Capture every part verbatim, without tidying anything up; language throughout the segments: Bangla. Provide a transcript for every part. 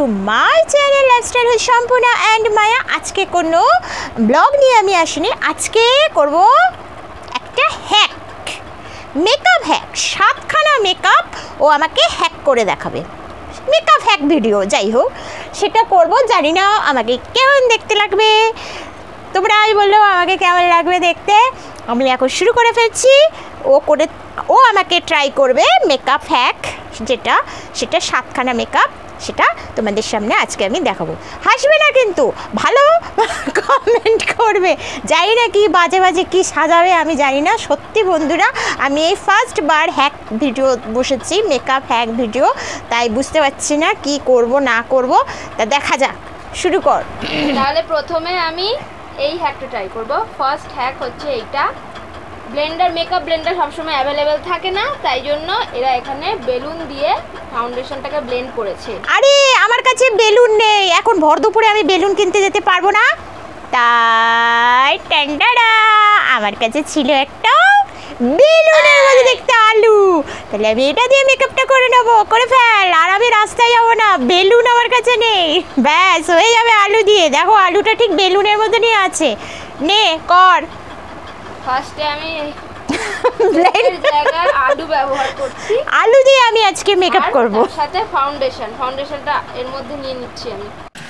Two my channel lifestyle with Sampurna and Maya. আজকে কোনো ব্লগ নিয়ে আমি আসিনি, আজকে করব একটা হ্যাক, মেকআপ হ্যাক। সাতখানা মেকআপ ও আমাকে হ্যাক করে দেখাবে, মেকআপ হ্যাক ভিডিও। যাই হোক, সেটা করব। জানি না আমাকে কেমন দেখতে লাগবে, তোমরাই বললো আমাকে কেমন লাগবে দেখতে। আমি এখন শুরু করে ফেলছি। ও করে ও আমাকে ট্রাই করবে মেকআপ হ্যাক, যেটা সেটা সাতখানা মেকআপ, সেটা তোমাদের সামনে আজকে আমি দেখাবো। হাসবে না কিন্তু, ভালো কমেন্ট করবে। জানি না কি বাজে বাজে কি সাজাবে আমি জানি না। সত্যি বন্ধুরা, আমি এই ফার্স্ট বার হ্যাক ভিডিও বসেছি, মেকআপ হ্যাক ভিডিও, তাই বুঝতে পারছি না কি করব না করব। তা দেখা যাক, শুরু কর। তাহলে প্রথমে আমি এই হ্যাকটা ট্রাই করব। ফার্স্ট হ্যাক হচ্ছে এইটা। ব্লেন্ডার, মেকআপ ব্লেন্ডার সবসময় অ্যাভেলেবেল থাকে না, তাই জন্য এরা এখানে বেলুন দিয়ে ফাউন্ডেশনটাকে ব্লেন্ড করেছে। আরে আমার কাছে বেলুন নেই, এখন ভর দুপুরে আমি বেলুন কিনতে যেতে পারবো না, তাই টান্ডাডা আমার কাছে ছিল একটা বেলুনের মধ্যে দেখতে আলু। তাহলে আমি এটা দিয়ে মেকআপটা করে নেবো, করে ফেল। আর আমি রাস্তায় যাবো না, বেলুন আমার কাছে নেই, ব্যাস হয়ে যাবে আলু দিয়ে। দেখো আলুটা ঠিক বেলুনের মধ্যে নিয়ে আছে, নে কর। ফার্স্টে আমি জায়গায় আলু ব্যবহার করছি, আলু দিয়ে আমি আজকে মেকআপ করব। তার সাথে ফাউন্ডেশন, ফাউন্ডেশনটা এর মধ্যে নিয়ে নিচ্ছি আমি।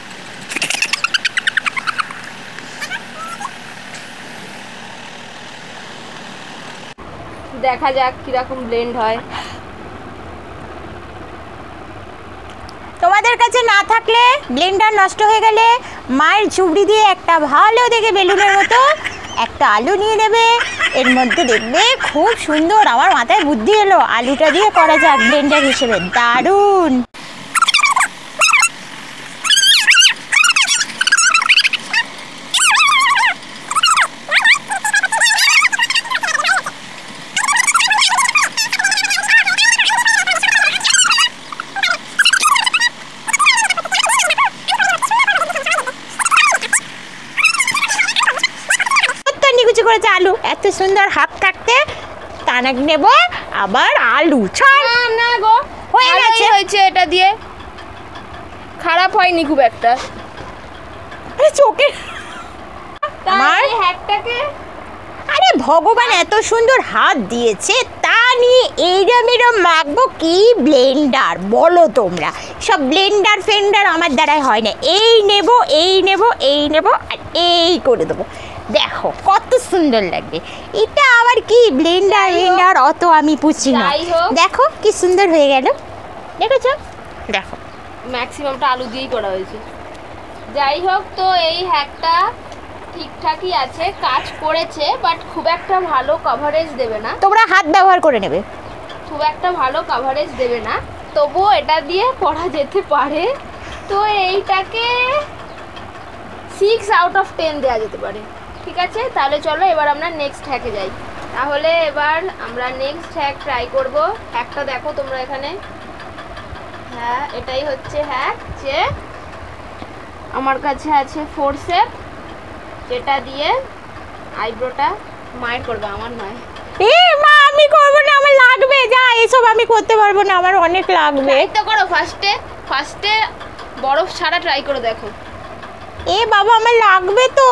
দেখা যাক কিরকম ব্লেন্ড হয়। তোমাদের কাছে না থাকলে, ব্লেন্ডার নষ্ট হয়ে গেলে, মায়ের ঝুবড়ি দিয়ে একটা ভালো দেখে বেলুনের মতো একটা আলু নিয়ে নেবে, এর মধ্যে দেখবে খুব সুন্দর। আমার মাথায় বুদ্ধি এলো, আলুটা দিয়ে করা যাক ব্লেন্ডার হিসেবে, দারুণ। করেছে আলু, এত সুন্দর হাত থাকতে টানাক নেব আবার আলু। ছাড় না না গো, হয়ে গেছে, হয়েছে। এটা দিয়ে খারাপ হয়নি খুব একটা। চোখে আমার হ্যাকটাকে, আরে ভগবান এত সুন্দর হাত দিয়েছে, তা নিয়ে এইরম এরম মাখবো কি ব্লেন্ডার বলো তোমরা? সব ব্লেন্ডার ফেন্ডার আমার দ্বারাই হয় না। এই নেব এই নেব এই নেব আর এই করে দেবো, দেখো কত সুন্দর লাগবে। এটা আবার কি ব্লেন্ডার ব্লেন্ডার অত আমি বুঝি না। দেখো কি সুন্দর হয়ে গেল, দেখেছো? দেখো ম্যাক্সিমামটা আলু দিয়েই করা হয়েছে। যাই হোক, তো এই হ্যাকটা ঠিকঠাকই আছে, কাজ করেছে, বাট খুব একটা ভালো কভারেজ দেবে না। তোমরা হাত ব্যবহার করে নেবে, খুব একটা ভালো কভারেজ দেবে না, তবুও এটা দিয়ে পড়া যেতে পারে। তো এইটাকে সিক্স আউট অফ টেন দেওয়া যেতে পারে। ঠিক আছে, তাহলে চলো এবার আমরা নেক্সট হ্যাকে যাই। তাহলে এবার আমরা নেক্সট হ্যাক ট্রাই করব। হ্যাকটা দেখো তোমরা এখানে। হ্যাঁ, এটাই হচ্ছে হ্যাক, যে আমার কাছে আছে ফোরসেপ, যেটা দিয়ে আইব্রোটা মায়ের করবে, আমার নয়। এ মা, আমি করব না, আমার লাগবে। যা, এসব আমি করতে পারবো না, আমার অনেক লাগবে। ট্রাই তো করো, ফার্স্টে ফার্স্টে বরফ ছাড়া ট্রাই করে দেখো। এ বাবা, আমার লাগবে তো।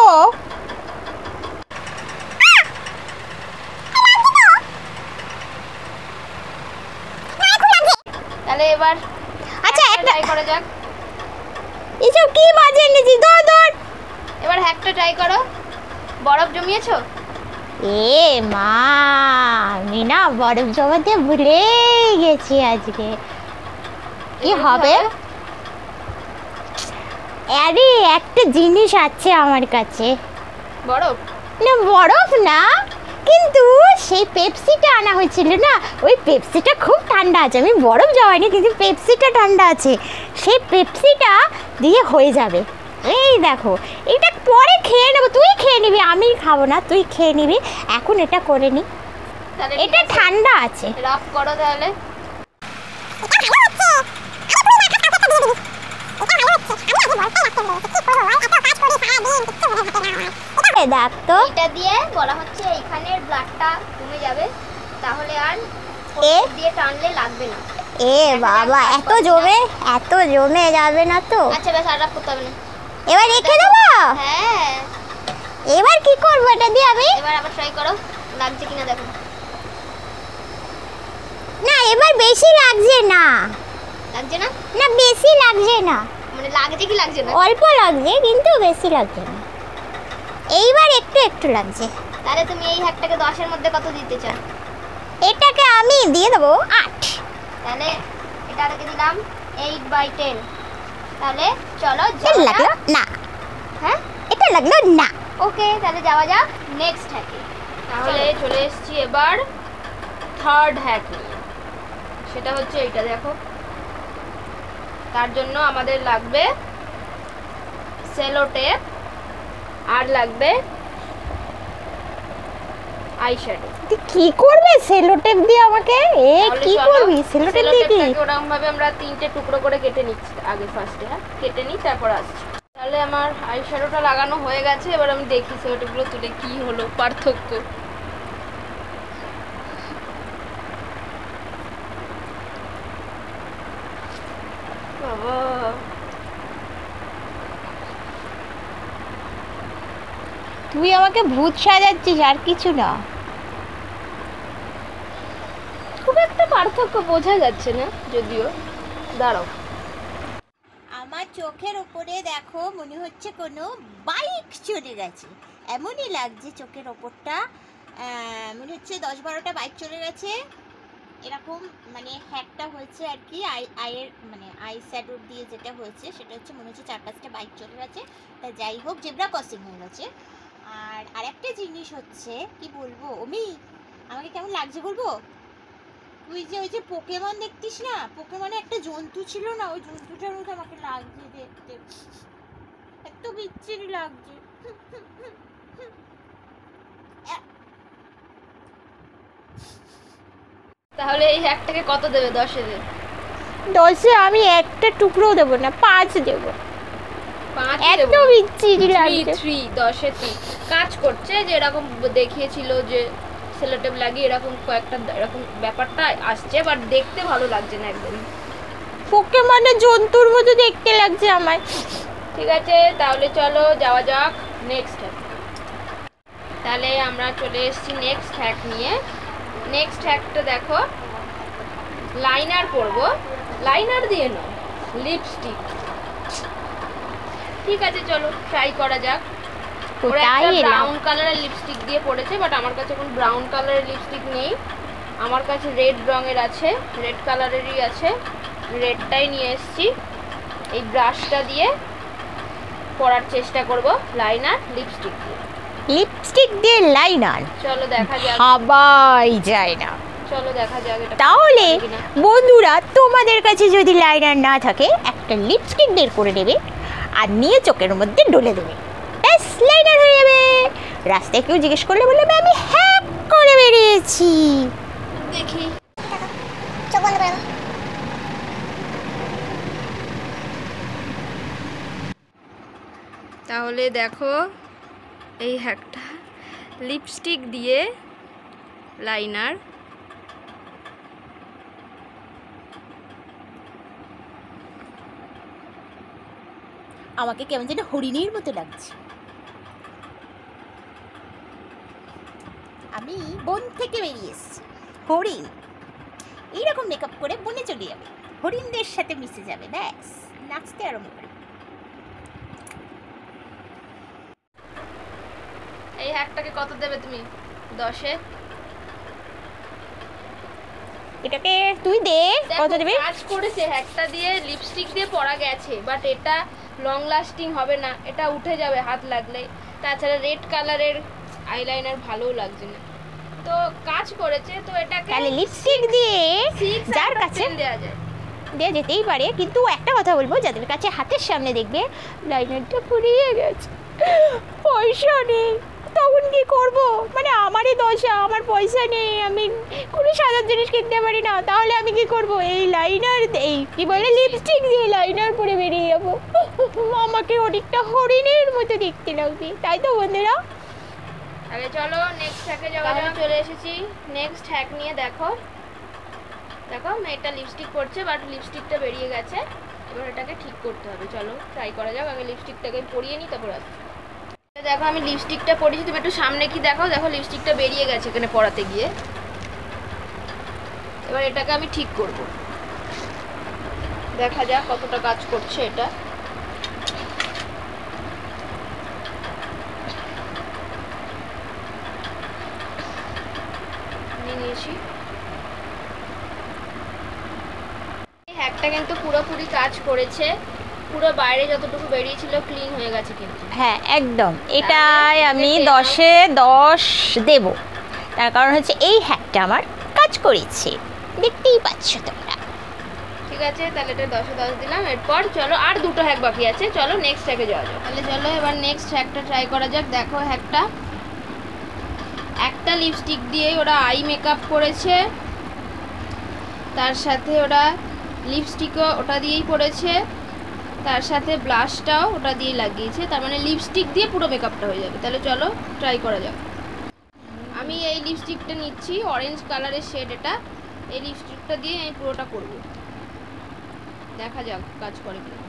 তাহলে এবার আচ্ছা একটা ট্রাই করা যাক। এসব কি বাজে এনেছি, দৌড় দৌড়। এবার হ্যাকটা ট্রাই করো। বরফ জমিয়েছো? এ মা, আমি না বরফ জমাতে ভুলে গেছি আজকে। কি হবে? আরে একটা জিনিস আছে আমার কাছে। বরফ না, বরফ না, কিন্তু সেই পেপসিটা আনা হয়েছিল না, ওই পেপসিটা খুব ঠান্ডা আছে। আমি বরফ জমাইনি, কিন্তু পেপসিটা ঠান্ডা আছে। সেই পেপসিটা দিয়ে হয়ে যাবে। এই দেখো, এটা পরে খেয়ে নেবো, তুই খেয়ে নিবি, আমি খাবো না, তুই খেয়ে নিবি। এখন এটা করে নি, এটা ঠান্ডা আছে। রাফ করো তাহলে। দেখ তো, এটা দিয়ে বলা হচ্ছে এইখানের ব্লাডটা কমে যাবে, তাহলে আর এ দিয়ে টানলে লাগবে না। এ বাবা এত জমে এত জমে যাবে না তো? আচ্ছা বেশ, আর রাখ করতে হবে না। এবার রেখে দেবো। হ্যাঁ, এবার কি করবো এটা দিয়ে আমি? এবার আবার ট্রাই করো, লাগছে কিনা দেখো। না এবার বেশি লাগছে না। লাগছে না? না বেশি লাগছে না, মানে লাগছে কি লাগছে না? অল্প লাগছে কিন্তু বেশি লাগছে না, এইবার একটু একটু লাগছে। তাহলে তুমি এই হ্যাকটাকে দশের মধ্যে কত দিতে চাও? এটাকে আমি দিয়ে দেবো আট। তাহলে এটাকে দিলাম এইট বাই টেন। তাহলে চলো এটা লাগলো না। হ্যাঁ এটা লাগলো না। ওকে, তাহলে যাওয়া যাক নেক্সট হ্যাকে। তাহলে চলে এসেছি এবার থার্ড হ্যাক নিয়ে। সেটা হচ্ছে এইটা দেখো। তার জন্য আমাদের লাগবে সেলো টেপ আর লাগবে আইশ্যাডো। তুই কি করবে সেলো টেপ দিয়ে আমাকে? এ কি করবি সেলো টেপ দিয়ে? কি ওরকম ভাবে আমরা তিনটে টুকরো করে কেটে নিচ্ছি আগে, ফার্স্টে হ্যাঁ কেটে নিই, তারপর আসছি। তাহলে আমার আইশ্যাডোটা লাগানো হয়ে গেছে, এবার আমি দেখি সেলো টেপগুলো তুলে কি হলো পার্থক্য। বাবা তুই আমাকে ভূত সাজাচ্ছিস আর কিছু না। খুব একটা পার্থক্য বোঝা যাচ্ছে না যদিও। দাঁড়াও, আমার চোখের ওপরে দেখো মনে হচ্ছে কোনো বাইক চলে গেছে, এমনই লাগছে চোখের ওপরটা। মনে হচ্ছে দশ বারোটা বাইক চলে গেছে এরকম, মানে হ্যাকটা হয়েছে আর কি। আই আইয়ের মানে আই শ্যাডো দিয়ে যেটা হয়েছে সেটা হচ্ছে মনে হচ্ছে চার পাঁচটা বাইক চলে গেছে। তা যাই হোক, জেব্রা ক্রসিং হয়ে গেছে। আর আরেকটা জিনিস হচ্ছে কি বলবো, অমি আমাকে কেমন লাগছে বলবো? তুই যে ওই যে পোকেমন দেখতিস না, পোকেমনে একটা জন্তু ছিল না, ওই জন্তুটার মতো আমাকে লাগছে দেখতে, এত বিচ্ছিরি লাগছে। তাহলে এই হ্যাকটাকে কত দেবে দশে? দেবে দশে আমি একটা টুকরোও দেবো না, পাঁচ দেবো। পাঁচ এত বিচ্ছিরি লাগছে। থ্রি দশে তিন কাজ করছে, যে এরকম দেখিয়েছিল যে সেলোটেপ লাগিয়ে এরকম কয়েকটা এরকম ব্যাপারটা আসছে, বাট দেখতে ভালো লাগছে না একদম। পোকেমনের জন্তুর মতো দেখতে লাগছে আমার। ঠিক আছে, তাহলে চলো যাওয়া যাক নেক্সট হ্যাক। তাহলে আমরা চলে এসেছি নেক্সট হ্যাক নিয়ে। নেক্সট হ্যাকটা দেখো, লাইনার পরবো। লাইনার দিয়ে নয়, লিপস্টিক। ঠিক আছে চলো ট্রাই করা যাক। ওরা একটা ব্রাউন কালারের লিপস্টিক দিয়ে পড়েছে, বাট আমার কাছে কোনো ব্রাউন কালারের লিপস্টিক নেই। আমার কাছে রেড রঙের আছে, রেড কালারেরই আছে, রেডটাই নিয়ে এসেছি। এই ব্রাশটা দিয়ে পরার চেষ্টা করব লাইনার লিপস্টিক দিয়ে। লিপস্টিক দিয়ে লাইনার চলো দেখা যাক। ভাবাই যায় না। চলো দেখা যাক এটা। তাহলে বন্ধুরা, তোমাদের কাছে যদি লাইনার না থাকে একটা লিপস্টিক বের করে নেবে আর নিয়ে চোখের মধ্যে ডলে দেবে, ব্যাস লাইনার হয়ে যাবে। রাস্তায় কেউ জিজ্ঞেস করলে বলবে আমি হ্যাক করে বেরিয়েছি। দেখি চোখ বন্ধ করে। তাহলে দেখো এই হ্যাকটা, লিপস্টিক দিয়ে লাইনার। আমাকে কেমন যেন হরিণীর মতো লাগছে। আমি বন থেকে বেরিয়ে এসেছি, হরিণ। এইরকম মেকআপ করে বনে চলে যাবে, হরিণদের সাথে মিশে যাবে, ব্যাস নাচতে আরম্ভ করে। এই হ্যাকটাকে কত দেবে তুমি দশে? এটাকে তুই দে, কত দেবে? কাজ করেছে, হ্যাকটা দিয়ে লিপস্টিক দিয়ে পরা গেছে, বাট এটা লং লাস্টিং হবে না, এটা উঠে যাবে হাত লাগলে। তাছাড়া রেড কালারের আইলাইনার ভালোও লাগছে না, তো কাজ করেছে। তো এটাকে তাহলে লিপস্টিক দিয়ে যার কাছে দেওয়া যায়, দেওয়া যেতেই পারে। কিন্তু একটা কথা বলবো, যাদের কাছে হাতের সামনে দেখবে লাইনারটা ফুরিয়ে গেছে, পয়সা নেই, তখন কি করবো? মানে আমারই দশা, আমার পয়সা নেই, আমি কোনো সাদা জিনিস কিনতে পারি না, তাহলে আমি কি করব? এই লাইনার, এই কি বলে লিপস্টিক দিয়ে লাইনার পরে বেরিয়ে যাবো। আমাকে অনেকটা হরিণের মতো দেখতে লাগবে, তাই তো বন্ধুরা? আগে চলো নেক্সট হ্যাকে যাওয়া যাক। চলে এসেছি নেক্সট হ্যাক নিয়ে। দেখো দেখো মেয়েটা লিপস্টিক পরছে, বাট লিপস্টিকটা বেরিয়ে গেছে। এবার এটাকে ঠিক করতে হবে, চলো ট্রাই করা যাক। আগে লিপস্টিকটাকে পরিয়ে নিই, তারপর আসছি। দেখো আমি লিপস্টিকটা পরিয়েছি, তুমি একটু সামনে কি দেখো, দেখো লিপস্টিকটা বেরিয়ে গেছে এখানে পরাতে গিয়ে। এবার এটাকে আমি ঠিক করব, দেখা যাক কতটা কাজ করছে এটা। নিয়েছি হ্যাকটা কিন্তু পুরোপুরি কাজ করেছে, পুরো বাইরে যতটুকু বেরিয়েছিল ক্লিন হয়ে গেছে কিন্তু। হ্যাঁ একদম, এটাই আমি দশে দশ দেব, তার কারণ হচ্ছে এই হ্যাকটা আমার কাজ করেছে, দেখতেই পাচ্ছ তোমরা। ঠিক আছে, তাহলে এটা দশে দশ দিলাম। এরপর চলো আর দুটো হ্যাক বাকি আছে, চলো নেক্সট হ্যাকে যাওয়া যাক। তাহলে চলো এবার নেক্সট হ্যাকটা ট্রাই করা যাক। দেখো হ্যাকটা একটা লিপস্টিক দিয়ে ওরা আই মেকআপ করেছে, তার সাথে ওরা লিপস্টিকও ওটা দিয়েই করেছে, তার সাথে ব্লাশটাও ওটা দিয়ে লাগিয়েছে। তার মানে লিপস্টিক দিয়ে পুরো মেকআপটা হয়ে যাবে। তাহলে চলো ট্রাই করা যাক। আমি এই লিপস্টিকটা নিচ্ছি, অরেঞ্জ কালারের শেড এটা। এই লিপস্টিকটা দিয়ে আমি পুরোটা করব, দেখা যাক কাজ করে কিনা।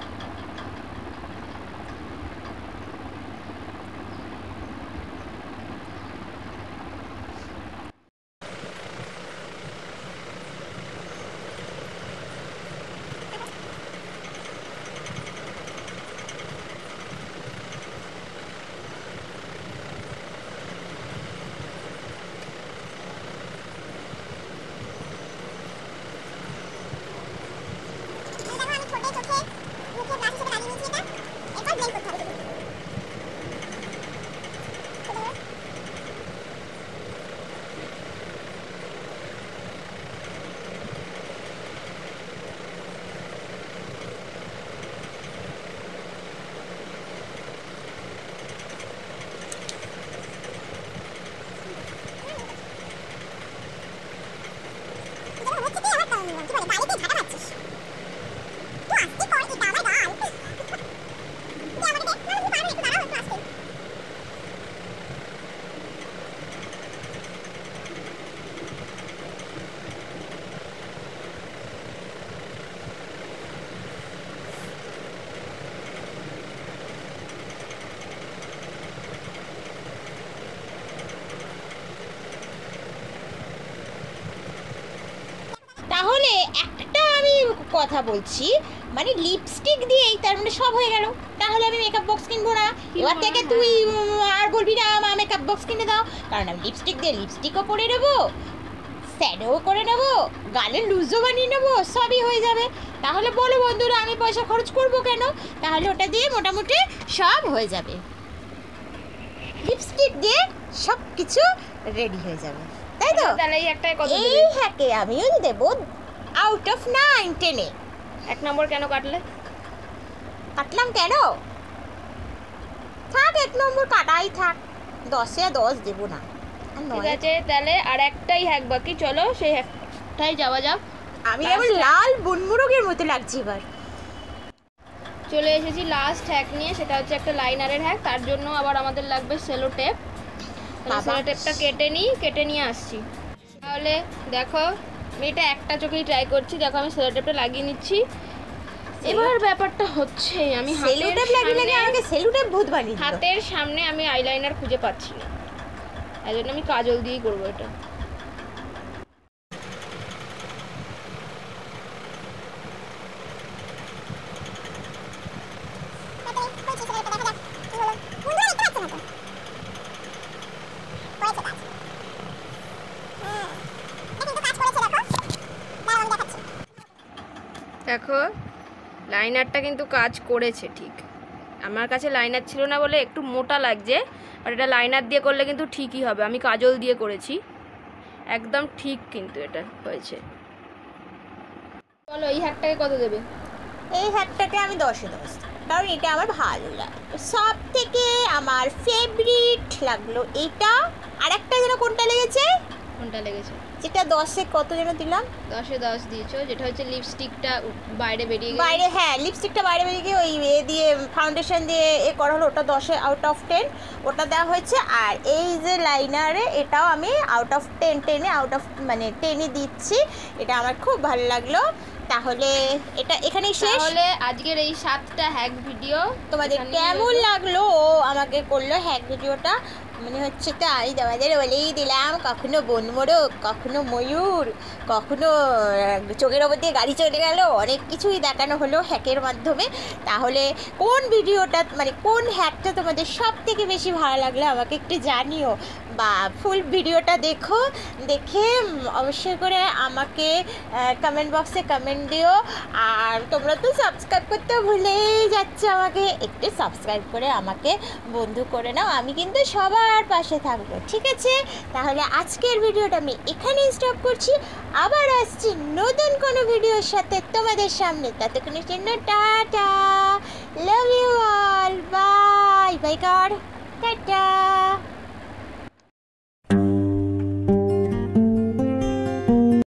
তাহলে একটা আমি কথা বলছি, মানে লিপস্টিক দিয়েই তার মানে সব হয়ে গেল। তাহলে আমি মেকআপ বক্স কিনবো না, এবার থেকে তুই আর বলবি না মা মেকআপ বক্স কিনে দাও, কারণ আমি লিপস্টিক দিয়ে লিপস্টিকও পরে নেবো, শ্যাডো করে নেবো, গালের লুজও বানিয়ে নেবো, সবই হয়ে যাবে। তাহলে বলো বন্ধুরা আমি পয়সা খরচ করবো কেন? তাহলে ওটা দিয়ে মোটামুটি সব হয়ে যাবে, লিপস্টিক দিয়ে সব কিছু রেডি হয়ে যাবে, তাই তো? তাহলে এই একটাই কত এই দেবে? হ্যাকে আমিও দেবো আউট অফ নাইন টেনে। এক নম্বর কেন কাটলে? কাটলাম কেন? থাক এক নম্বর কাটাই থাক, দশে দশ দেবো না। আর ঠিক নয় আছে, তাহলে আর একটাই হ্যাক বাকি, চলো সেই হ্যাকটাই যাওয়া যাক। আমি এবার লাল বনমুরগের মতো লাগছে এবার। চলে এসেছি লাস্ট হ্যাক নিয়ে, সেটা হচ্ছে একটা লাইনারের হ্যাক। তার জন্য আবার আমাদের লাগবে সেলো টেপ। সেলো টেপটা কেটে নিই, কেটে নিয়ে আসছি। তাহলে দেখো আমি এটা একটা চোখেই ট্রাই করছি। দেখো আমি সেলো টেপটা লাগিয়ে নিচ্ছি। এবার ব্যাপারটা হচ্ছে আমি সেলো টেপ লাগিয়ে লাগিয়ে আমাকে সেলো টেপ ভূত বানিয়ে দিল। হাতের সামনে আমি আইলাইনার খুঁজে পাচ্ছি না, এই জন্য আমি কাজল দিয়েই করবো এটা। দেখো লাইনারটা কিন্তু কাজ করেছে ঠিক। আমার কাছে লাইনার ছিল না বলে একটু মোটা লাগছে, আর এটা লাইনার দিয়ে করলে কিন্তু ঠিকই হবে। আমি কাজল দিয়ে করেছি, একদম ঠিক কিন্তু এটা হয়েছে। বলো এই হ্যাকটাকে কত দেবে? এই হ্যাকটাকে আমি দশে দশ, কারণ এটা আমার ভালো লাগে, সব থেকে আমার ফেভারিট লাগলো এটা। আর একটা যেন কোনটা লেগেছে? কোনটা লেগেছে? যেটা দশে কত যেন দিলাম, দশে দশ দিয়েছো, যেটা হচ্ছে লিপস্টিকটা বাইরে বেরিয়ে গেছে। বাইরে হ্যাঁ লিপস্টিকটা বাইরে বেরিয়ে গিয়ে ওই এ দিয়ে ফাউন্ডেশন দিয়ে এ করা হলো, ওটা দশে আউট অফ টেন ওটা দেওয়া হয়েছে। আর এই যে লাইনারে এটাও আমি আউট অফ টেন টেনে আউট অফ মানে টেনে দিচ্ছি, এটা আমার খুব ভালো লাগলো। তাহলে এটা এখানেই শেষ। তাহলে আজকের এই সাতটা হ্যাক ভিডিও তোমাদের কেমন লাগলো ও আমাকে করলো হ্যাক ভিডিওটা, মনে হচ্ছে তো আমি তোমাদের বলেই দিলাম, কখনো বনমোরগ, কখনো ময়ূর, কখনো চোখের ওপর দিয়ে গাড়ি চলে গেল, অনেক কিছুই দেখানো হলো হ্যাকের মাধ্যমে। তাহলে কোন ভিডিওটা মানে কোন হ্যাকটা তোমাদের সব থেকে বেশি ভালো লাগলো আমাকে একটু জানিও, বা ফুল ভিডিওটা দেখো, দেখে অবশ্যই করে আমাকে কমেন্ট বক্সে কমেন্ট দিও। আর তোমরা তো সাবস্ক্রাইব করতে ভুলেই যাচ্ছে, আমাকে একটু সাবস্ক্রাইব করে আমাকে বন্ধু করে নাও, আমি কিন্তু সবার পাশে থাকবো, ঠিক আছে? তাহলে আজকের ভিডিওটা আমি এখানেই স্টপ করছি, আবার আসছি নতুন কোনো ভিডিওর সাথে তোমাদের সামনে। ততক্ষণের জন্য tata, love you all, bye bye, কার টাটা।